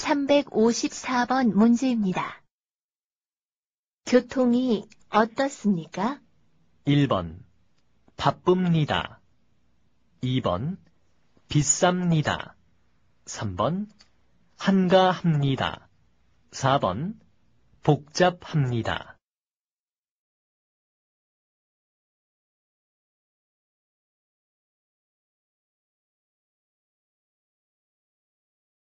354번 문제입니다. 교통이 어떻습니까? 1번 바쁩니다. 2번 비쌉니다. 3번 한가합니다. 4번 복잡합니다.